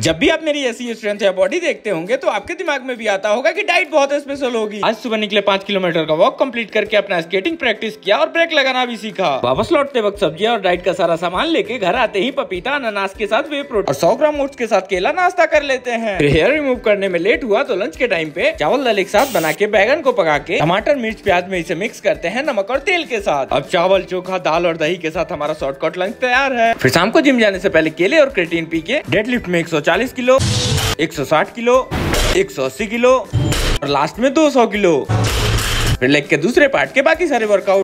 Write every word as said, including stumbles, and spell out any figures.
जब भी आप मेरी ऐसी स्ट्रेंथ या बॉडी देखते होंगे तो आपके दिमाग में भी आता होगा कि डाइट बहुत स्पेशल होगी। आज सुबह निकले पाँच किलोमीटर का वॉक कंप्लीट करके अपना स्केटिंग प्रैक्टिस किया और ब्रेक लगाना भी सीखा। वापस लौटते वक्त सब्जियां और डाइट का सारा सामान लेके घर आते ही पपीता अनानास के साथ वे प्रोटीन और सौ ग्राम ओट्स के साथ केला नाश्ता कर लेते हैं। फिर हेयर रिमूव करने में लेट हुआ तो लंच के टाइम पे चावल दाल एक साथ बना के बैगन को पका के टमाटर मिर्च प्याज में इसे मिक्स करते हैं नमक और तेल के साथ। अब चावल चोखा दाल और दही के साथ हमारा शॉर्टकट लंच तैयार है। फिर शाम को जिम जाने से पहले केले और क्रेटीन पी के डेडलिफ्ट में एक सौ चालीस किलो, एक सौ साठ किलो, एक सौ अस्सी किलो और लास्ट में दो सौ किलो। फिर लेग के दूसरे पार्ट के बाकी सारे वर्कआउट।